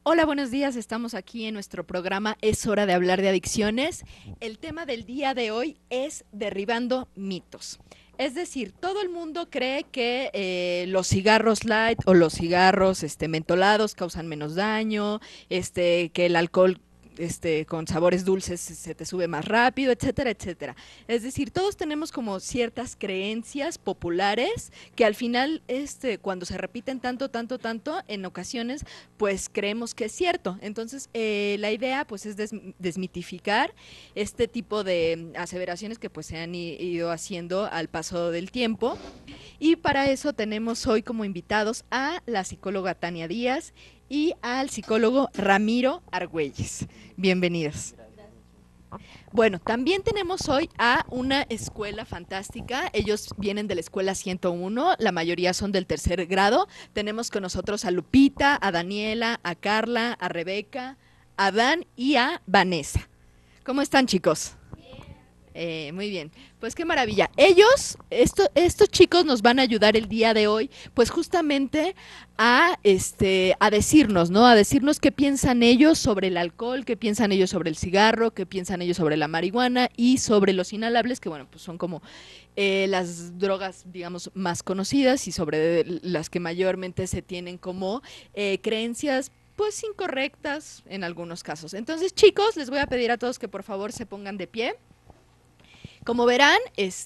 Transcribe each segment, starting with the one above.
Hola, buenos días. Estamos aquí en nuestro programa Es hora de hablar de adicciones. El tema del día de hoy es derribando mitos. Es decir, todo el mundo cree que los cigarros light o los cigarros mentolados causan menos daño, que el alcohol con sabores dulces se te sube más rápido, etcétera, etcétera. Es decir, todos tenemos como ciertas creencias populares que al final, cuando se repiten tanto, tanto, tanto, en ocasiones, pues creemos que es cierto. Entonces, la idea, pues, es desmitificar este tipo de aseveraciones que, pues, se han ido haciendo al paso del tiempo. Y para eso tenemos hoy como invitados a la psicóloga Tania Díaz y al psicólogo Ramiro Argüelles. Bienvenidos. Bueno, también tenemos hoy a una escuela fantástica. Ellos vienen de la escuela 101, la mayoría son del tercer grado. Tenemos con nosotros a Lupita, a Daniela, a Carla, a Rebeca, a Dan y a Vanessa. ¿Cómo están, chicos? Muy bien, pues qué maravilla. Estos chicos nos van a ayudar el día de hoy, pues justamente a decirnos, ¿no? A decirnos qué piensan ellos sobre el alcohol, qué piensan ellos sobre el cigarro, qué piensan ellos sobre la marihuana y sobre los inhalables, que bueno, pues son como las drogas, digamos, más conocidas y sobre las que mayormente se tienen como creencias pues incorrectas en algunos casos. Entonces, chicos, les voy a pedir a todos que por favor se pongan de pie. Como verán,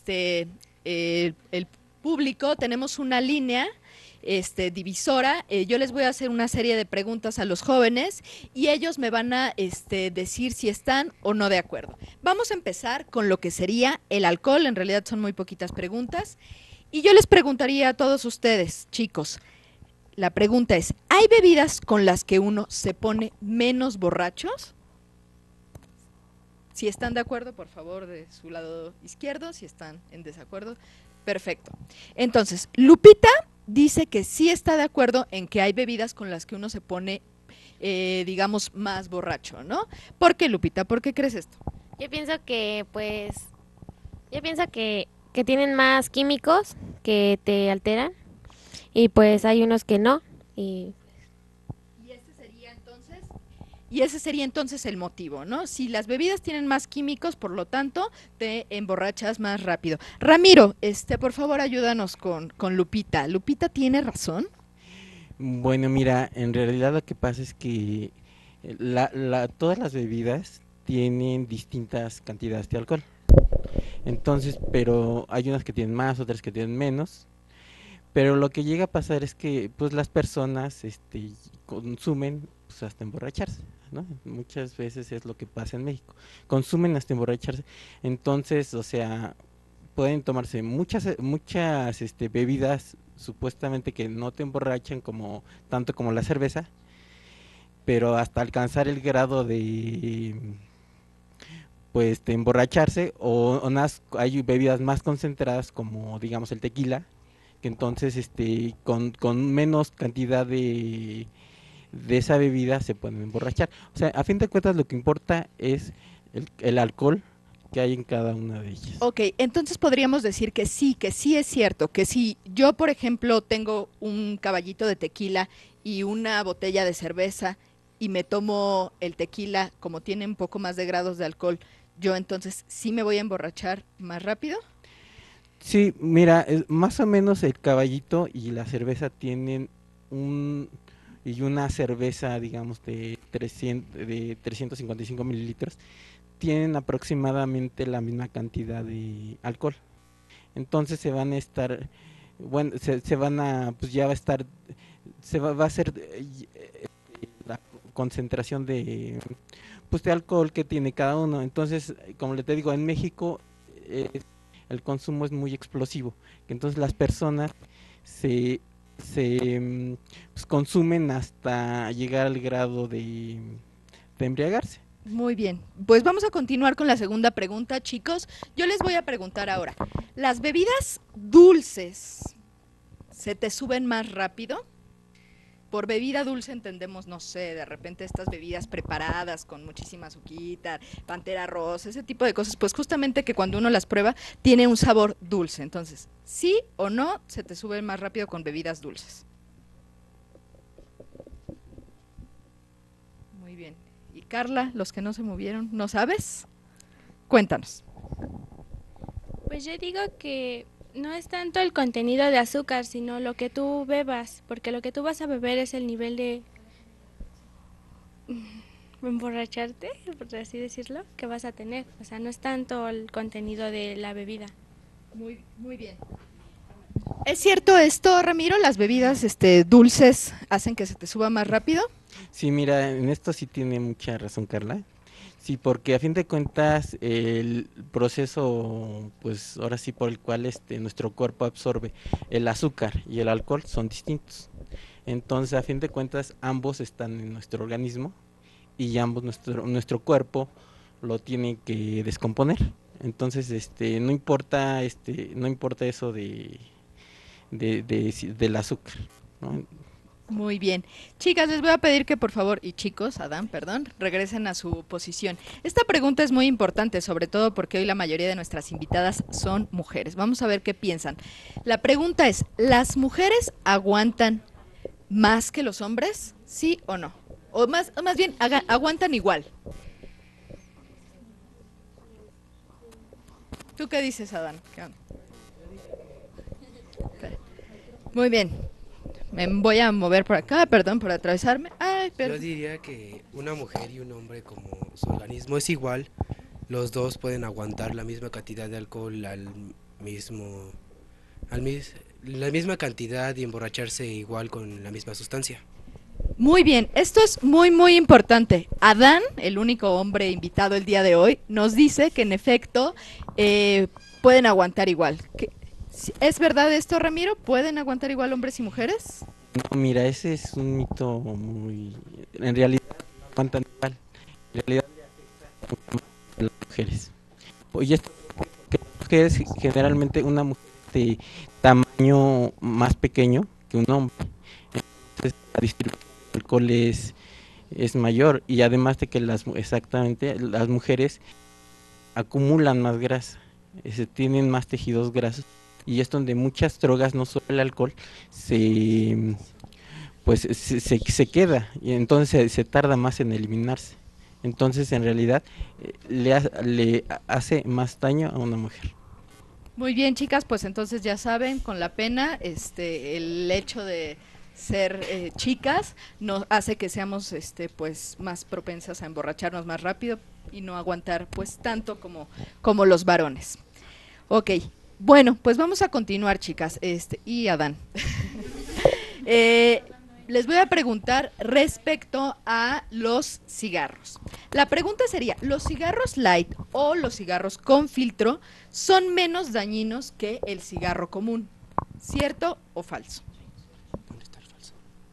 el público, tenemos una línea divisora. Yo les voy a hacer una serie de preguntas a los jóvenes y ellos me van a decir si están o no de acuerdo. Vamos a empezar con lo que sería el alcohol. En realidad son muy poquitas preguntas. Y yo les preguntaría a todos ustedes, chicos, la pregunta es, ¿hay bebidas con las que uno se pone menos borrachos? Si están de acuerdo, por favor, de su lado izquierdo. Si están en desacuerdo, perfecto. Entonces, Lupita dice que sí está de acuerdo en que hay bebidas con las que uno se pone, digamos, más borracho, ¿no? ¿Por qué, Lupita? ¿Por qué crees esto? Yo pienso que, yo pienso que tienen más químicos que te alteran y pues hay unos que no. Y Y ese sería entonces el motivo, ¿no? Si las bebidas tienen más químicos, por lo tanto, te emborrachas más rápido. Ramiro, por favor, ayúdanos con Lupita. ¿Lupita tiene razón? Bueno, mira, en realidad lo que pasa es que todas las bebidas tienen distintas cantidades de alcohol. Entonces, pero hay unas que tienen más, otras que tienen menos. Pero lo que llega a pasar es que pues las personas consumen pues, hasta emborracharse, ¿no? Muchas veces es lo que pasa en México. Consumen hasta emborracharse. Entonces, o sea, pueden tomarse muchas bebidas supuestamente que no te emborrachan como tanto como la cerveza, pero hasta alcanzar el grado de pues de emborracharse hay bebidas más concentradas como digamos el tequila, que entonces con menos cantidad de esa bebida se pueden emborrachar. O sea, a fin de cuentas lo que importa es el alcohol que hay en cada una de ellas. Ok, entonces podríamos decir que sí es cierto, que si yo, por ejemplo, tengo un caballito de tequila y una botella de cerveza y me tomo el tequila, como tiene un poco más de grados de alcohol, yo entonces sí me voy a emborrachar más rápido. Sí, mira, más o menos el caballito y la cerveza tienen un y una cerveza, digamos, de 355 mililitros, tienen aproximadamente la misma cantidad de alcohol. Entonces se van a estar, bueno, se van a, pues ya va a estar, va a ser la concentración pues de alcohol que tiene cada uno. Entonces, como le te digo, en México el consumo es muy explosivo, que entonces las personas se, pues consumen hasta llegar al grado de embriagarse. Muy bien, pues vamos a continuar con la segunda pregunta, chicos. Yo les voy a preguntar ahora, ¿las bebidas dulces se te suben más rápido? Por bebida dulce entendemos, no sé, de repente estas bebidas preparadas con muchísima azuquita, pantera rosa, ese tipo de cosas, pues justamente que cuando uno las prueba tiene un sabor dulce. Entonces, sí o no se te sube más rápido con bebidas dulces. Carla, los que no se movieron, ¿no sabes? Cuéntanos. Pues yo digo que no es tanto el contenido de azúcar, sino lo que tú bebas, porque lo que tú vas a beber es el nivel de emborracharte, por así decirlo, que vas a tener. O sea, no es tanto el contenido de la bebida. Muy bien. ¿Es cierto esto, Ramiro? ¿Las bebidas dulces hacen que se te suba más rápido? Sí, mira, en esto sí tiene mucha razón Carla. Sí, porque a fin de cuentas el proceso, pues ahora sí por el cual nuestro cuerpo absorbe el azúcar y el alcohol son distintos. Entonces, a fin de cuentas, ambos están en nuestro organismo y ambos nuestro cuerpo lo tiene que descomponer. Entonces, no importa no importa eso del azúcar, ¿no? Muy bien. Chicas, les voy a pedir que por favor, y chicos, Adán, perdón, regresen a su posición. Esta pregunta es muy importante, sobre todo porque hoy la mayoría de nuestras invitadas son mujeres. Vamos a ver qué piensan. La pregunta es, ¿las mujeres aguantan más que los hombres? ¿Sí o no? O más bien, aguantan igual. ¿Tú qué dices, Adán? ¿Qué onda? Muy bien. Me voy a mover por acá, perdón por atravesarme. Ay, Yo diría que una mujer y un hombre, como su organismo es igual, los dos pueden aguantar la misma cantidad de alcohol la misma cantidad y emborracharse igual con la misma sustancia. Muy bien, esto es muy importante. Adán, el único hombre invitado el día de hoy, nos dice que en efecto pueden aguantar igual. ¿Es verdad esto, Ramiro? ¿Pueden aguantar igual hombres y mujeres? No, mira, ese es un mito muy... En realidad no aguantan igual. En realidad a las mujeres. Y esto porque las mujeres, generalmente una mujer de tamaño más pequeño que un hombre. Entonces la distribución de alcohol es mayor, y además de que exactamente las mujeres acumulan más grasa, tienen más tejidos grasos, y es donde muchas drogas, no solo el alcohol, se queda, y entonces se tarda más en eliminarse. Entonces en realidad le hace más daño a una mujer. Muy bien, chicas, pues entonces ya saben, con la pena, el hecho de ser chicas nos hace que seamos pues más propensas a emborracharnos más rápido y no aguantar pues tanto como los varones. Ok, bueno, pues vamos a continuar, chicas, y Adán. Les voy a preguntar respecto a los cigarros. La pregunta sería, ¿los cigarros light o los cigarros con filtro son menos dañinos que el cigarro común? ¿Cierto o falso? ¿Dónde está el falso?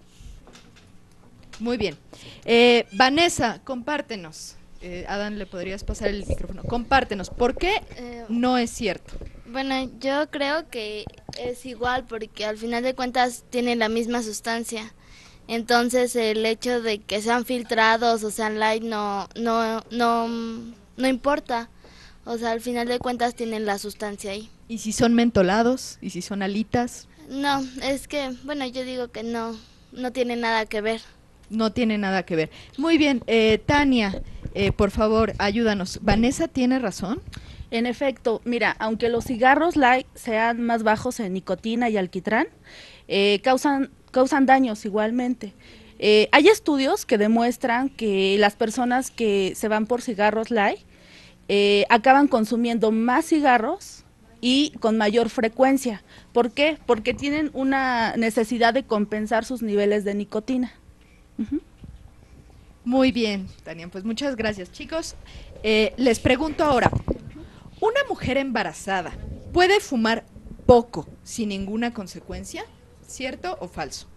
Muy bien. Vanessa, compártenos. Adán, ¿le podrías pasar el micrófono? Compártenos, ¿por qué no es cierto? Bueno, yo creo que es igual porque al final de cuentas tienen la misma sustancia. Entonces el hecho de que sean filtrados o sean light no importa. O sea, al final de cuentas tienen la sustancia ahí. ¿Y si son mentolados? ¿Y si son alitas? No, es que, bueno, yo digo que no tiene nada que ver. No tiene nada que ver. Muy bien, Tania, por favor, ayúdanos. ¿Vanessa tiene razón? En efecto, mira, aunque los cigarros light sean más bajos en nicotina y alquitrán, causan daños igualmente. Hay estudios que demuestran que las personas que se van por cigarros light acaban consumiendo más cigarros y con mayor frecuencia. ¿Por qué? Porque tienen una necesidad de compensar sus niveles de nicotina. Uh-huh. Muy bien, Tania, pues muchas gracias. Chicos, les pregunto ahora, ¿una mujer embarazada puede fumar poco sin ninguna consecuencia? ¿Cierto o falso?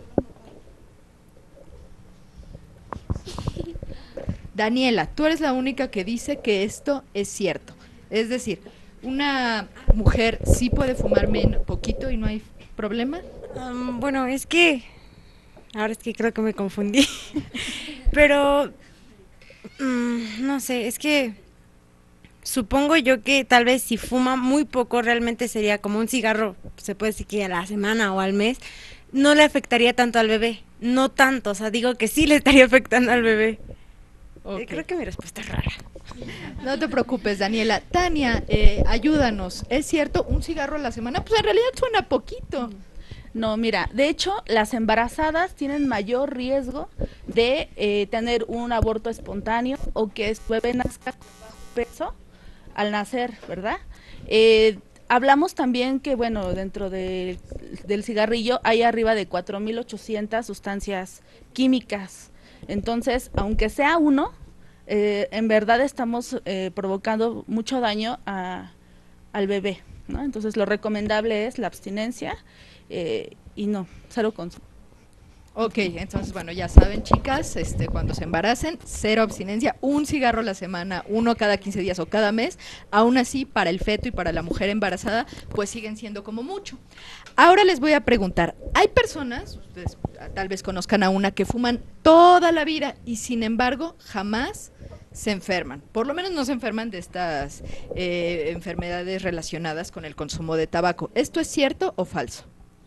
Daniela, tú eres la única que dice que esto es cierto. Es decir, ¿una mujer sí puede fumar poquito y no hay problema? Bueno, ahora es que creo que me confundí, pero no sé, es que supongo yo que tal vez si fuma muy poco realmente sería como un cigarro, se puede decir que a la semana o al mes, no le afectaría tanto al bebé, no tanto, o sea, digo que sí le estaría afectando al bebé. Ok. Creo que mi respuesta es rara. No te preocupes, Daniela. Tania, ayúdanos. ¿Es cierto un cigarro a la semana? Pues en realidad suena poquito. No, mira, de hecho, las embarazadas tienen mayor riesgo de tener un aborto espontáneo o que su bebé nazca con bajo peso al nacer, ¿verdad? Hablamos también que, bueno, dentro del cigarrillo hay arriba de 4.800 sustancias químicas. Entonces, aunque sea uno, en verdad estamos provocando mucho daño al bebé, ¿no? Entonces, lo recomendable es la abstinencia y no, cero consumo. Ok, entonces, bueno, ya saben, chicas, cuando se embaracen, cero abstinencia, un cigarro a la semana, uno cada 15 días o cada mes. Aún así, para el feto y para la mujer embarazada, pues siguen siendo como mucho. Ahora les voy a preguntar, hay personas, ustedes tal vez conozcan a una, que fuman toda la vida y sin embargo jamás se enferman. Por lo menos no se enferman de estas enfermedades relacionadas con el consumo de tabaco. ¿Esto es cierto o falso?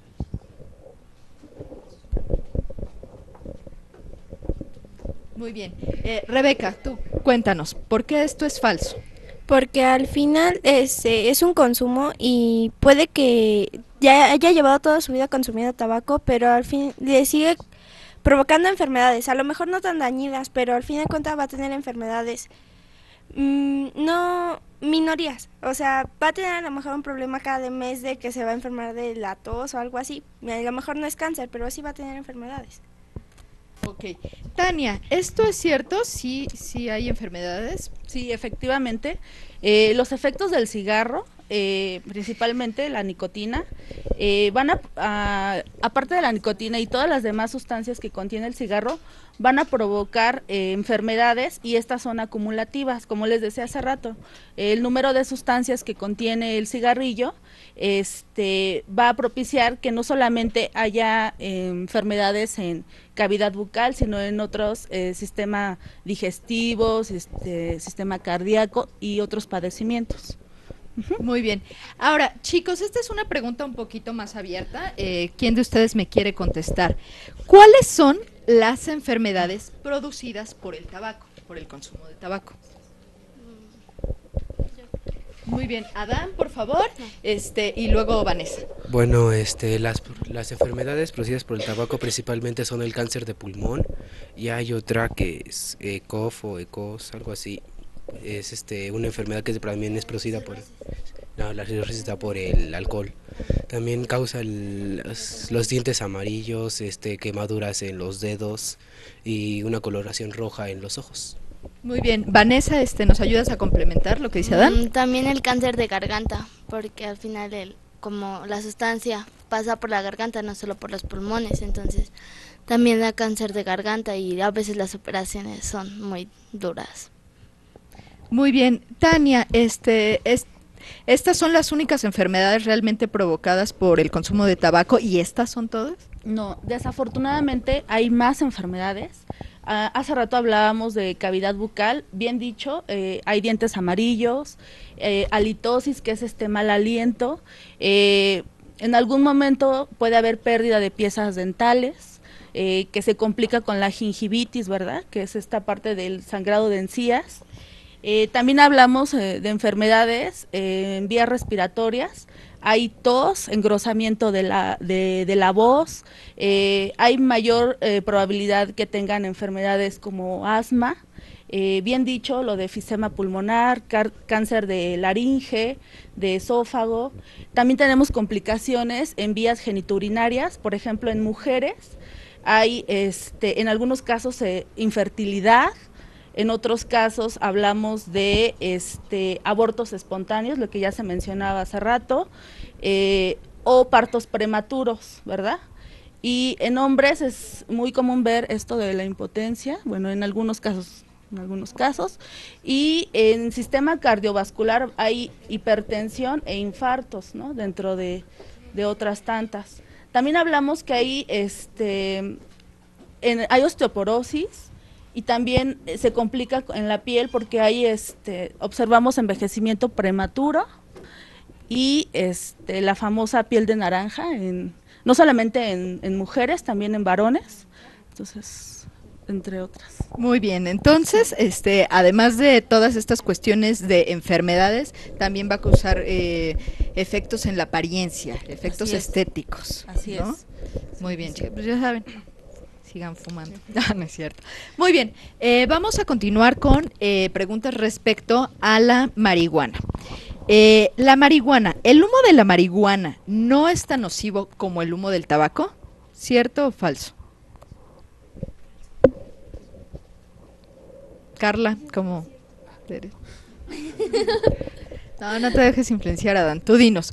Muy bien. Rebeca, tú cuéntanos, ¿por qué esto es falso? Porque al final es un consumo y puede que ya haya llevado toda su vida consumiendo tabaco, pero al fin le sigue provocando enfermedades, a lo mejor no tan dañinas, pero al fin de cuentas va a tener enfermedades, no minorías, o sea, va a tener a lo mejor un problema cada mes de que se va a enfermar de la tos o algo así, a lo mejor no es cáncer, pero sí va a tener enfermedades. Ok. Tania, ¿esto es cierto? ¿Sí, sí hay enfermedades? Sí, efectivamente. Los efectos del cigarro, principalmente la nicotina, aparte de la nicotina y todas las demás sustancias que contiene el cigarro, van a provocar enfermedades y estas son acumulativas, como les decía hace rato. El número de sustancias que contiene el cigarrillo va a propiciar que no solamente haya enfermedades en cavidad bucal, sino en otros sistemas digestivos, sistema cardíaco y otros padecimientos. Muy bien. Ahora, chicos, esta es una pregunta un poquito más abierta. ¿Quién de ustedes me quiere contestar? ¿Cuáles son las enfermedades producidas por el tabaco, por el consumo de tabaco? Muy bien. Adán, por favor, y luego Vanessa. Bueno, las enfermedades producidas por el tabaco principalmente son el cáncer de pulmón y hay otra que es ECOF o ECOS, algo así. Es una enfermedad que también es producida por la cirrosis está por el alcohol. También causa los dientes amarillos, quemaduras en los dedos y una coloración roja en los ojos. Muy bien. Vanessa, ¿nos ayudas a complementar lo que dice Adán? También el cáncer de garganta, porque al final como la sustancia pasa por la garganta, no solo por los pulmones, entonces también da cáncer de garganta y a veces las operaciones son muy duras. Muy bien. Tania, ¿estas son las únicas enfermedades realmente provocadas por el consumo de tabaco y estas son todas? No, desafortunadamente hay más enfermedades. Hace rato hablábamos de cavidad bucal, bien dicho, hay dientes amarillos, halitosis, que es mal aliento, en algún momento puede haber pérdida de piezas dentales, que se complica con la gingivitis, ¿verdad? Que es esta parte del sangrado de encías. También hablamos de enfermedades en vías respiratorias, hay tos, engrosamiento de la voz, hay mayor probabilidad que tengan enfermedades como asma, bien dicho, lo de efisema pulmonar, cáncer de laringe, de esófago. También tenemos complicaciones en vías genitourinarias, por ejemplo en mujeres, hay en algunos casos infertilidad. En otros casos hablamos de abortos espontáneos, lo que ya se mencionaba hace rato, o partos prematuros, ¿verdad? Y en hombres es muy común ver esto de la impotencia, bueno, en algunos casos, y en sistema cardiovascular hay hipertensión e infartos, ¿no? Dentro de otras tantas. También hablamos que hay hay osteoporosis, y también se complica en la piel porque hay observamos envejecimiento prematuro y la famosa piel de naranja no solamente en mujeres, también en varones. Entonces entre otras. Muy bien, entonces, además de todas estas cuestiones de enfermedades, también va a causar efectos en la apariencia, efectos Así es. estéticos. Así ¿no? es. Muy bien, chicos, pues ya saben, sigan fumando. No, no es cierto. Muy bien, vamos a continuar con preguntas respecto a la marihuana. La marihuana, ¿el humo de la marihuana no es tan nocivo como el humo del tabaco? ¿Cierto o falso? Carla, ¿cómo eres? No, no te dejes influenciar, Adán. Tú dinos.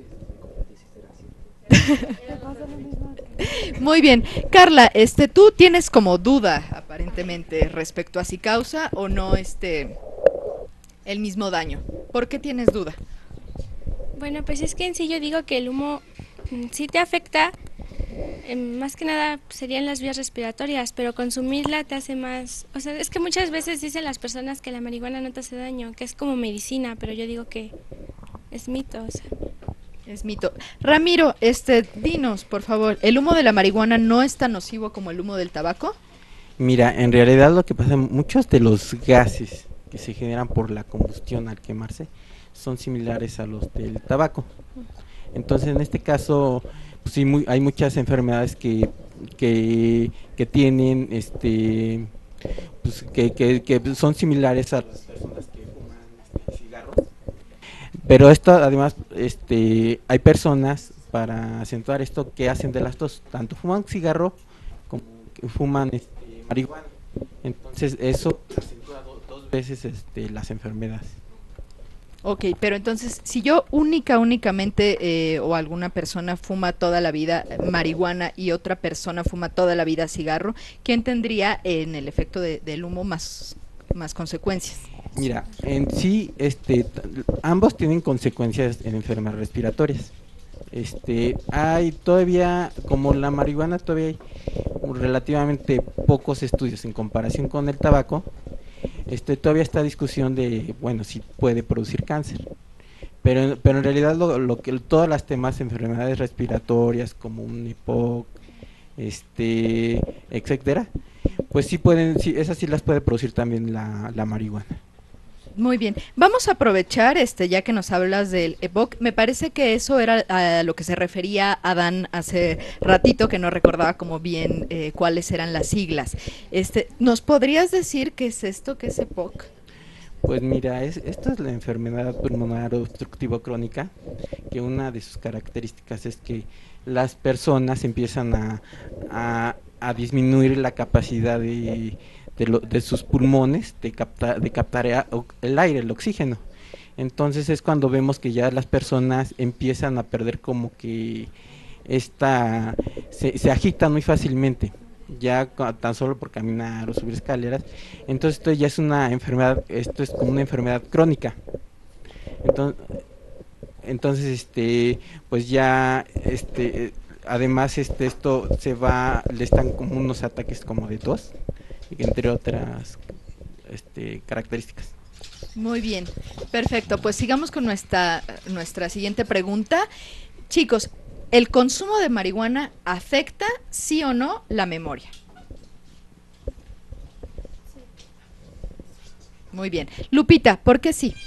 Muy bien. Carla, tú tienes como duda, aparentemente, respecto a si causa o no el mismo daño. ¿Por qué tienes duda? Bueno, pues es que en sí yo digo que el humo sí te afecta, más que nada serían las vías respiratorias, pero consumirla te hace más... O sea, es que muchas veces dicen las personas que la marihuana no te hace daño, que es como medicina, pero yo digo que es mito, o sea. Es mito. Ramiro, dinos, por favor, ¿el humo de la marihuana no es tan nocivo como el humo del tabaco? Mira, en realidad lo que pasa, muchos de los gases que se generan por la combustión al quemarse son similares a los del tabaco. Entonces, en este caso, pues sí, hay muchas enfermedades que tienen, pues que son similares a las personas que fuman cigarros. Pero esto, además, hay personas, para acentuar esto, que hacen de las dos, tanto fuman cigarro como que fuman marihuana. Entonces, eso acentúa dos veces las enfermedades. Ok, pero entonces, si yo únicamente o alguna persona fuma toda la vida marihuana y otra persona fuma toda la vida cigarro, ¿quién tendría en el efecto del humo más consecuencias? Mira, en sí, ambos tienen consecuencias en enfermedades respiratorias. Hay todavía, como la marihuana, todavía hay relativamente pocos estudios en comparación con el tabaco. Todavía está discusión de, bueno, si puede producir cáncer. Pero en realidad lo que todas las demás enfermedades respiratorias, como un EPOC, etcétera, pues sí pueden, sí, esas sí las puede producir también la marihuana. Muy bien, vamos a aprovechar, ya que nos hablas del EPOC, me parece que eso era a lo que se refería Adán hace ratito, que no recordaba como bien cuáles eran las siglas. ¿Nos podrías decir qué es esto, qué es EPOC? Pues mira, esta es la enfermedad pulmonar obstructiva crónica, que una de sus características es que las personas empiezan a disminuir la capacidad de sus pulmones de captar el aire, el oxígeno. Entonces es cuando vemos que ya las personas empiezan a perder como que se agitan muy fácilmente, ya tan solo por caminar o subir escaleras. Entonces esto ya es una enfermedad, esto es como una enfermedad crónica. Entonces pues ya además esto le están como unos ataques como de tos, entre otras características. Muy bien, perfecto. Pues sigamos con nuestra siguiente pregunta. Chicos, ¿el consumo de marihuana afecta, sí o no, la memoria? Muy bien. Lupita, ¿por qué sí?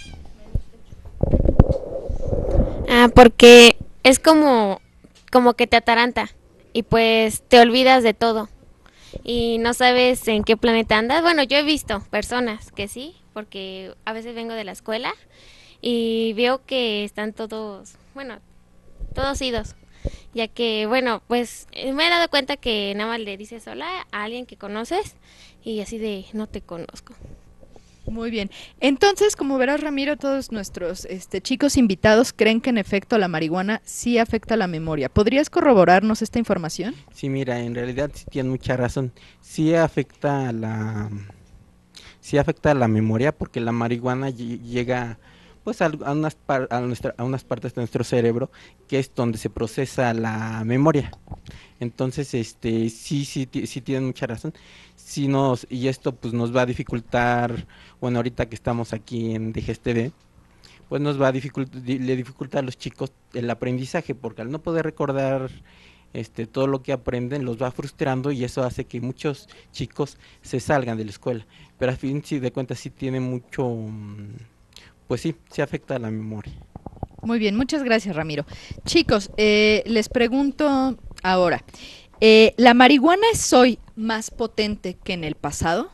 Porque es como que te ataranta y pues te olvidas de todo. Y no sabes en qué planeta andas. Bueno, yo he visto personas que sí, porque a veces vengo de la escuela y veo que están todos idos, ya que, bueno, pues me he dado cuenta que nada más le dices hola a alguien que conoces y así de no te conozco. Muy bien. Entonces, como verás, Ramiro, todos nuestros chicos invitados creen que en efecto la marihuana sí afecta la memoria. ¿Podrías corroborarnos esta información? Sí, mira, en realidad sí tienen mucha razón. Sí afecta a la memoria, porque la marihuana llega pues a unas partes de nuestro cerebro, que es donde se procesa la memoria. Entonces, sí tienen mucha razón. Y esto pues nos va a dificultar, bueno, ahorita que estamos aquí en DGSTV, pues le dificulta a los chicos el aprendizaje, porque al no poder recordar todo lo que aprenden los va frustrando y eso hace que muchos chicos se salgan de la escuela. Pero a fin de cuentas sí tiene mucho, pues sí afecta a la memoria. Muy bien, muchas gracias, Ramiro. Chicos, les pregunto ahora, ¿la marihuana es hoy más potente que en el pasado?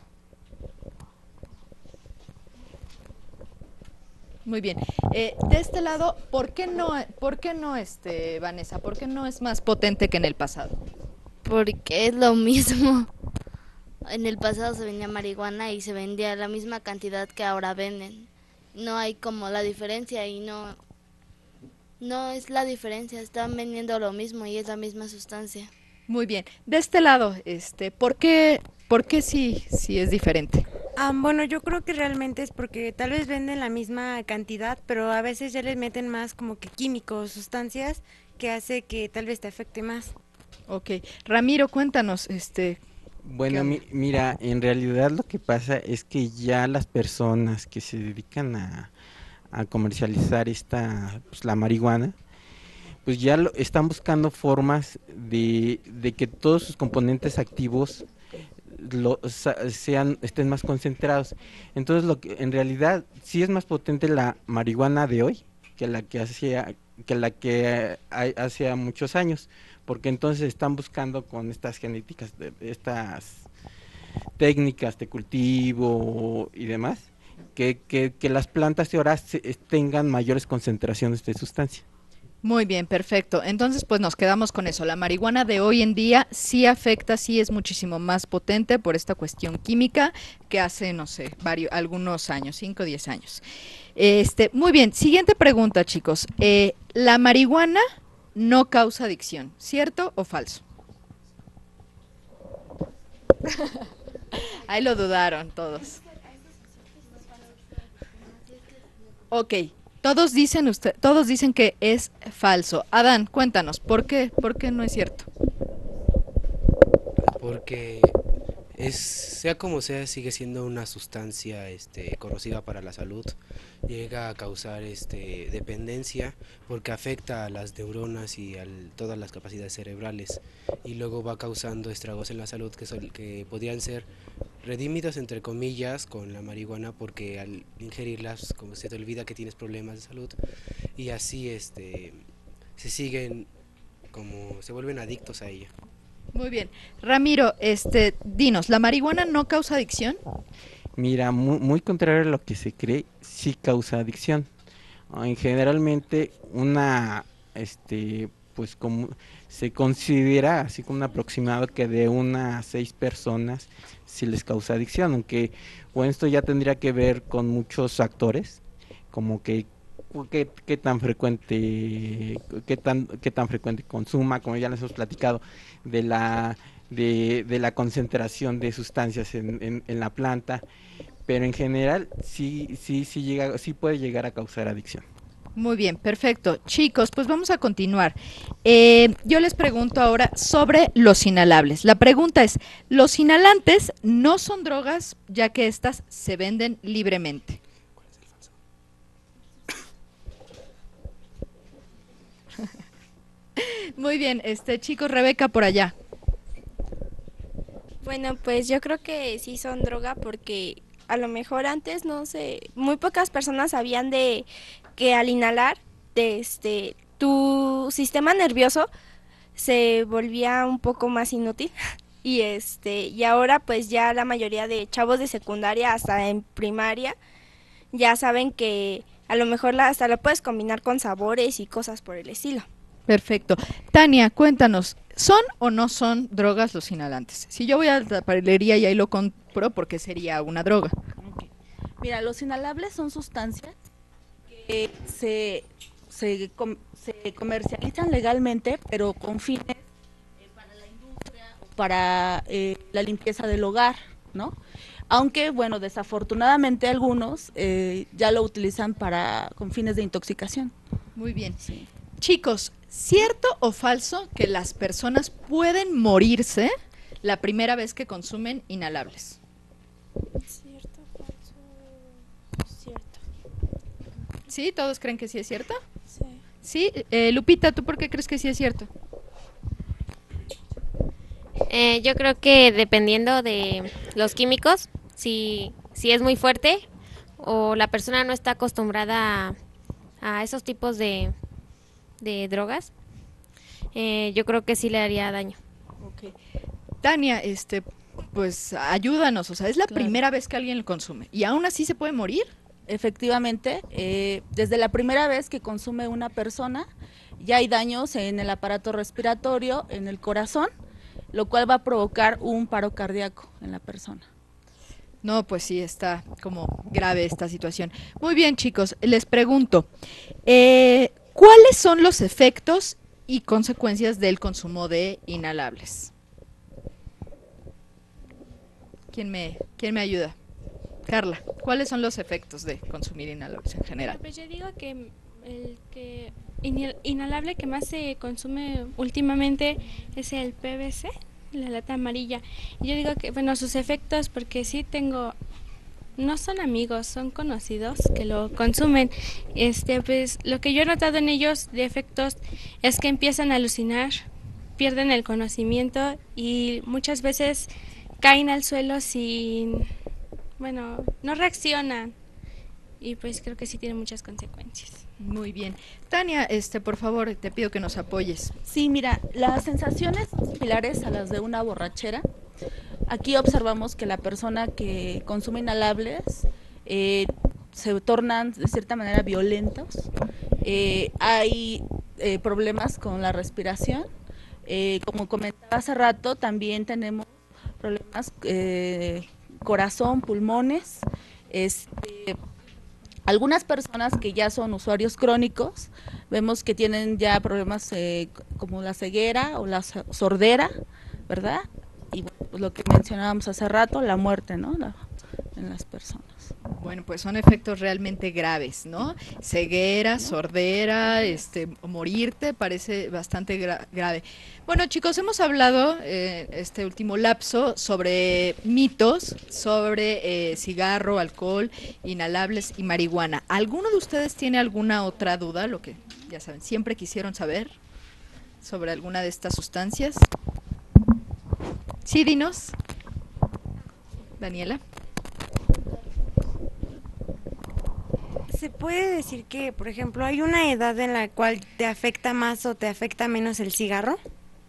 Muy bien. De este lado, ¿por qué no, Vanessa? ¿Por qué no es más potente que en el pasado? Porque es lo mismo. En el pasado se vendía marihuana y se vendía la misma cantidad que ahora venden. No hay como la diferencia y no es la diferencia, están vendiendo lo mismo y es la misma sustancia. Muy bien. De este lado, ¿por qué sí es diferente? Bueno, yo creo que realmente es porque tal vez venden la misma cantidad, pero a veces ya les meten más como que químicos, sustancias que hace que tal vez te afecte más. Ok. Ramiro, cuéntanos, Bueno, ¿qué onda? mira, en realidad lo que pasa es que ya las personas que se dedican a comercializar pues, la marihuana, pues ya están buscando formas de que todos sus componentes activos estén más concentrados. Entonces, en realidad sí es más potente la marihuana de hoy que la que hacía muchos años, porque entonces están buscando con estas genéticas, estas técnicas de cultivo y demás, que las plantas de ahora tengan mayores concentraciones de sustancia. Muy bien, perfecto. Entonces, pues nos quedamos con eso. La marihuana de hoy en día sí afecta, sí es muchísimo más potente por esta cuestión química que hace, no sé, algunos años, 5 o 10 años. Muy bien, siguiente pregunta, chicos. La marihuana no causa adicción, ¿cierto o falso? Ahí lo dudaron todos. Ok. Todos dicen que es falso. Adán, cuéntanos, ¿por qué no es cierto? Porque sea como sea, sigue siendo una sustancia corrosiva para la salud. Llega a causar dependencia porque afecta a las neuronas y a todas las capacidades cerebrales y luego va causando estragos en la salud que podrían ser redimidos entre comillas con la marihuana, porque al ingerirlas como se te olvida que tienes problemas de salud y así se siguen, como se vuelven adictos a ella. Muy bien. Ramiro, dinos, ¿la marihuana no causa adicción? Mira, muy contrario a lo que se cree, sí causa adicción. Generalmente pues como se considera así como un aproximado que de 1 a 6 personas sí les causa adicción, aunque bueno, esto ya tendría que ver con muchos factores, como qué tan frecuente, qué tan frecuente consuma, como ya les hemos platicado, de la concentración de sustancias en la planta, pero en general sí puede llegar a causar adicción. Muy bien, perfecto. Chicos, pues vamos a continuar. Yo les pregunto ahora sobre los inhalables. La pregunta es, ¿los inhalantes no son drogas ya que estas se venden libremente? Muy bien, chicos, Rebeca por allá. Bueno, pues yo creo que sí son droga porque a lo mejor antes no sé, muy pocas personas sabían de que al inhalar tu sistema nervioso se volvía un poco más inútil y ahora pues ya la mayoría de chavos de secundaria hasta en primaria ya saben que a lo mejor hasta la puedes combinar con sabores y cosas por el estilo. Perfecto. Tania, cuéntanos, ¿son o no son drogas los inhalantes? Si yo voy a la papelería y ahí lo compro, ¿por qué sería una droga? Okay. Mira, los inhalables son sustancias que se comercializan legalmente, pero con fines para la industria o para la limpieza del hogar, ¿no? Aunque, bueno, desafortunadamente algunos ya lo utilizan con fines de intoxicación. Muy bien. Sí. Chicos, ¿cierto o falso que las personas pueden morirse la primera vez que consumen inhalables? ¿Cierto, falso? Cierto. ¿Sí? ¿Todos creen que sí es cierto? Sí. Sí. Lupita, ¿tú por qué crees que sí es cierto? Yo creo que dependiendo de los químicos, si es muy fuerte o la persona no está acostumbrada a esos tipos de drogas, yo creo que sí le haría daño. Ok. Tania, pues ayúdanos, o sea, es la Claro. primera vez que alguien lo consume y aún así se puede morir. Efectivamente, desde la primera vez que consume una persona, ya hay daños en el aparato respiratorio, en el corazón, lo cual va a provocar un paro cardíaco en la persona. No, pues sí, está como grave esta situación. Muy bien, chicos, les pregunto, ¿cuáles son los efectos y consecuencias del consumo de inhalables? ¿Quién me ayuda? Carla, ¿cuáles son los efectos de consumir inhalables en general? Pues yo digo que el que inhalable que más se consume últimamente es el PVC, la lata amarilla. Y yo digo que, bueno, sus efectos, porque sí tengo, no son amigos, son conocidos que lo consumen. Pues lo que yo he notado en ellos de efectos es que empiezan a alucinar, pierden el conocimiento y muchas veces caen al suelo sin, bueno, no reaccionan. Y pues creo que sí tiene muchas consecuencias. Muy bien. Tania, por favor, te pido que nos apoyes. Sí, mira, las sensaciones son similares a las de una borrachera. Aquí observamos que la persona que consume inhalables se tornan de cierta manera violentos. Hay problemas con la respiración. Como comentaba hace rato, también tenemos problemas corazón, pulmones. Algunas personas que ya son usuarios crónicos, vemos que tienen ya problemas como la ceguera o la sordera, ¿verdad? Y bueno, pues lo que mencionábamos hace rato, la muerte, ¿no? En las personas. Bueno, pues son efectos realmente graves, ¿no? Ceguera, sordera, morirte, parece bastante grave. Bueno, chicos, hemos hablado este último lapso sobre mitos, sobre cigarro, alcohol, inhalables y marihuana. ¿Alguno de ustedes tiene alguna otra duda? Lo que, ya saben, siempre quisieron saber sobre alguna de estas sustancias. Sí, dinos. Daniela. ¿Se puede decir que, por ejemplo, hay una edad en la cual te afecta más o te afecta menos el cigarro?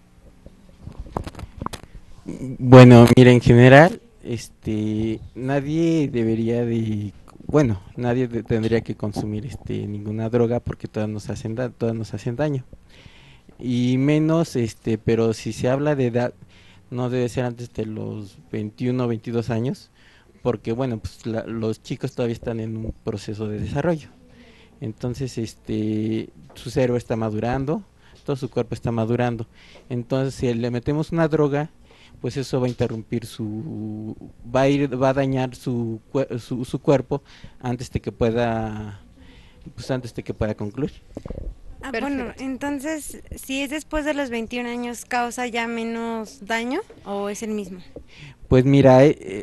Bueno, mira, en general, nadie debería tendría que consumir ninguna droga porque todas nos hacen daño. Y menos, pero si se habla de edad, no debe ser antes de los 21 o 22 años, porque bueno, pues los chicos todavía están en un proceso de desarrollo. Entonces, su cerebro está madurando, todo su cuerpo está madurando. Entonces, si le metemos una droga, pues eso va a interrumpir va a dañar su cuerpo antes de que pueda concluir. Bueno, entonces, si es después de los 21 años, ¿causa ya menos daño o es el mismo? Pues mira,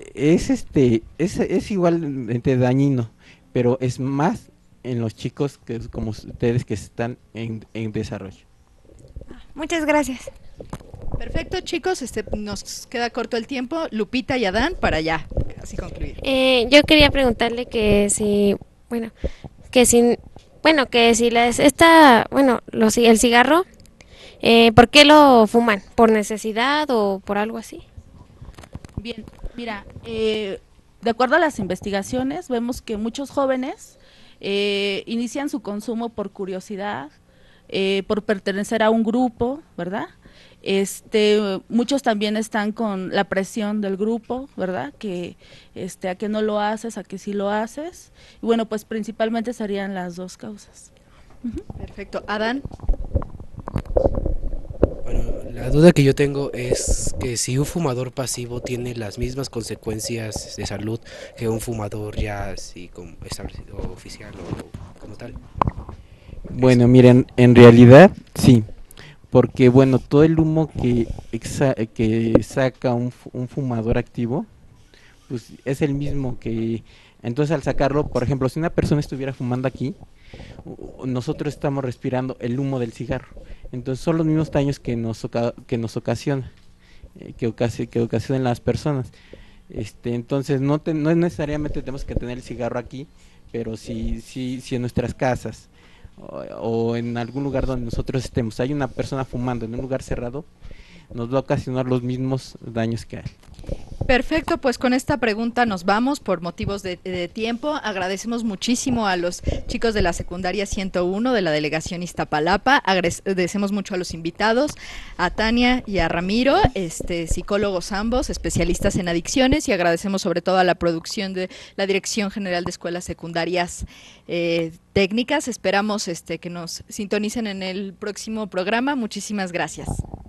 es igualmente dañino, pero es más en los chicos que como ustedes que están en desarrollo. Muchas gracias. Perfecto, chicos, nos queda corto el tiempo. Lupita y Adán, para ya, así concluir. Yo quería preguntarle que si el cigarro, ¿por qué lo fuman? ¿Por necesidad o por algo así? Bien, mira, de acuerdo a las investigaciones, vemos que muchos jóvenes inician su consumo por curiosidad, por pertenecer a un grupo, ¿verdad? Muchos también están con la presión del grupo, ¿verdad? Que a que no lo haces, a que sí lo haces. Y bueno, pues principalmente serían las dos causas. Perfecto. Adán. Bueno, la duda que yo tengo es que si un fumador pasivo tiene las mismas consecuencias de salud que un fumador ya así como establecido oficial o como tal. Bueno, miren, en realidad sí, porque bueno, todo el humo que saca un fumador activo, pues es el mismo que, entonces al sacarlo, por ejemplo, si una persona estuviera fumando aquí, nosotros estamos respirando el humo del cigarro, entonces son los mismos daños que nos ocasiona. que ocasionan las personas. Entonces no necesariamente tenemos que tener el cigarro aquí, pero si en nuestras casas o en algún lugar donde nosotros estemos hay una persona fumando en un lugar cerrado, nos va a ocasionar los mismos daños que a él. Perfecto, pues con esta pregunta nos vamos por motivos de tiempo. Agradecemos muchísimo a los chicos de la secundaria 101 de la delegación Iztapalapa, agradecemos mucho a los invitados, a Tania y a Ramiro, psicólogos ambos, especialistas en adicciones, y agradecemos sobre todo a la producción de la Dirección General de Escuelas Secundarias Técnicas. Esperamos que nos sintonicen en el próximo programa. Muchísimas gracias.